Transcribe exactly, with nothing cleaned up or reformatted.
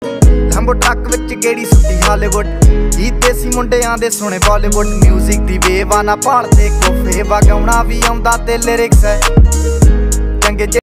लंबो ट्रक विच गेड़ी सुट्टी हालीवुड गीत देसी मुंडियां दे सुने बॉलीवुड म्यूजिक दी वेव आ ना भालदे कोफे वगाउणा भी आउंदा ते लिरिक्स है चंगे